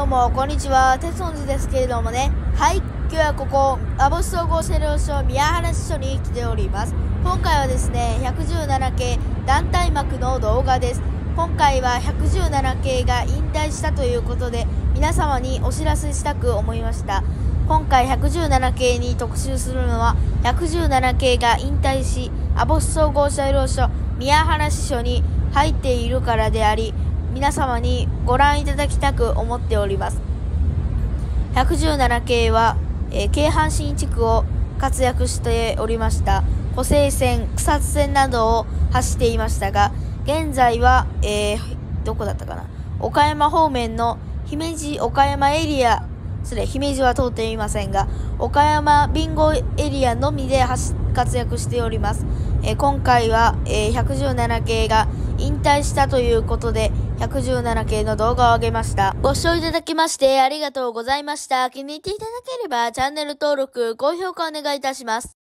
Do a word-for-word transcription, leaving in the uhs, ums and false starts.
どうも、こんにちは。鉄音寺ですけれどもね。はい。今日はここ、網干総合車両所宮原支所に来ております。今回はですね、ひゃくじゅうなな系団体幕の動画です。今回はひゃくじゅうなな系が引退したということで、皆様にお知らせしたく思いました。今回ひゃくじゅうなな系に特集するのは、ひゃくじゅうなな系が引退し、網干総合車両所宮原支所に入っているからであり、皆様にご覧いただきたく思っております。ひゃくじゅうなな系は、えー、京阪神地区を活躍しておりました。湖西線、草津線などを走っていましたが、現在は、えー、どこだったかな、岡山方面の姫路岡山エリア、それ姫路は通っていませんが、岡山ビンゴエリアのみで活躍しております。えー、今回は、えー、ひゃくじゅうなな系が引退したということで、ひゃくじゅうなな系の動画を上げました。ご視聴いただきましてありがとうございました。気に入っていただければチャンネル登録、高評価お願いいたします。